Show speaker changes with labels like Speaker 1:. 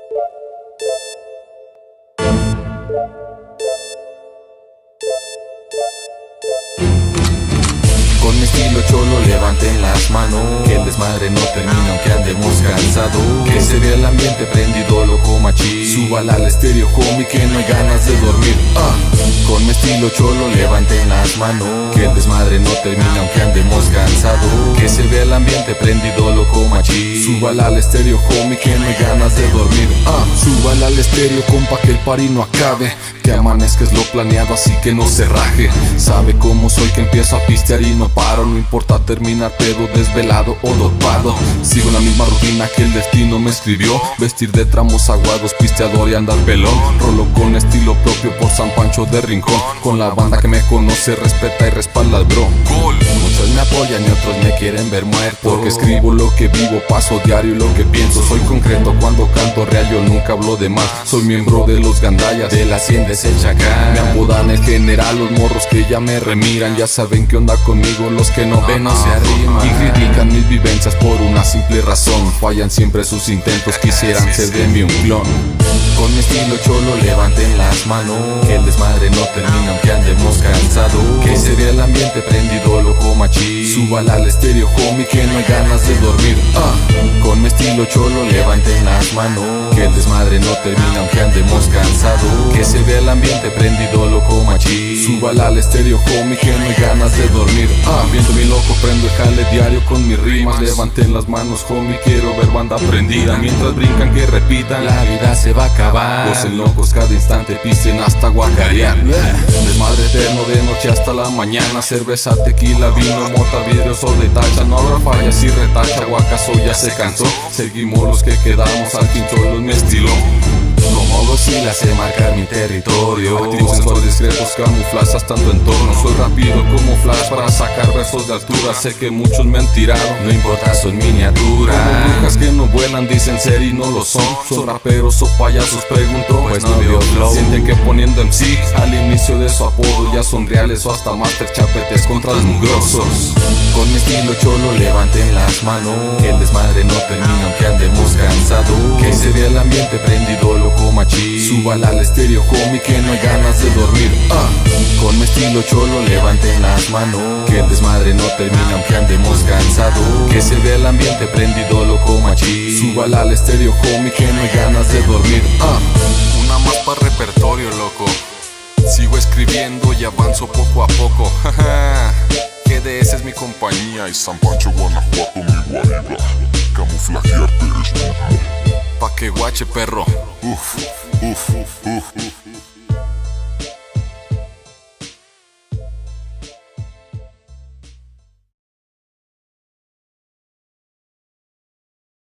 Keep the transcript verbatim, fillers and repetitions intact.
Speaker 1: Con mi estilo cholo levanten las manos, que el desmadre no termina aunque andemos cansados. Que se vea el ambiente prendido loco machín, súbala al estéreo homie que no hay ganas de dormir. ah. Con mi estilo cholo levanten las manos, que el desmadre no termina aunque andemos cansados. Que se vea el ambiente prendido loco machín, súbala al estéreo homie que no hay ganas de dormir. ah. Súbala al estéreo compa que el party no acabe, que amanezca es lo planeado así que no se raje. Sabe cómo soy que empiezo a pistear y no paro, no importa terminar pedo, desvelado o dopado. Sigo la misma rutina que el destino me escribió, vestir de tramos aguados, pisteador y andar pelón. Rolo con estilo propio por San Pancho de Rincón, con la banda que me conoce, respeta y respalda al bro. Muchos me apoyan y otros me quieren ver muerto, porque escribo lo que vivo, paso diario lo que pienso. Soy concreto cuando canto real, yo nunca hablo de más. Soy miembro de los gandallas, de la hacienda es el Chacán. Me apodan el general, los morros que ya me remiran ya saben qué onda conmigo, los que no ven no se arriman. Y critican mis vivencias por una simple razón, fallan siempre sus intentos, quisieran ser de mí un clon. Con mi estilo cholo levanten las manos, que el desmadre no termina aunque andemos cansados. Que se vea el ambiente prendido loco machín, súbala al estéreo homie que no hay ganas de dormir. ah. Con mi estilo cholo levanten las manos, que el desmadre no termina aunque andemos cansados. Que se vea el ambiente prendido loco machín, súbala al estéreo homie que no hay ganas de dormir. ah. Viendo mi loco prendo el jale diario con mis rimas, levanten las manos homie, quiero ver banda prendida. Mientras brincan que repitan, la vida se va a acabar. Gocen locos cada instante, pisten hasta guacarear. Desmadre eterno de noche hasta la mañana, cerveza, tequila, vino, mota, vidrios o de tacha. No habrá fallas si retacha, guacaso ya se cansó. Seguimos los que quedamos, al fin solo es mi estilo. Como Godzilla se marca mi territorio, activos sensores discretos, camuflajes tanto entorno. Soy rápido como flash para sacar versos de altura. Sé que muchos me han tirado, no importa, son miniatura. Como brujas que no vuelan, dicen ser y no lo son. Son raperos o payasos, pregunto, pues no veo flow. Sienten que poniendo M C al inicio de su apodo ya son reales o hasta master chapetes contra los mugrosos. Con mi estilo cholo levanten las manos, que el desmadre no termina aunque andemos cansados. Que se vea el ambiente prendido loco machín, súbala al estéreo homie que no hay ganas de dormir. ah. Con mi estilo cholo levanten las manos, que el desmadre no termina aunque andemos cansados. Que se vea el ambiente prendido loco machín, súbala al estéreo homie que no hay ganas de dormir. ah. Una más para repertorio loco, sigo escribiendo y avanzo poco a poco. G D S es mi compañía y San Pancho, Guanajuato mi guarida. Camuflajearte es mi... Pa' que guache perro. Uf, uf, uf, uf.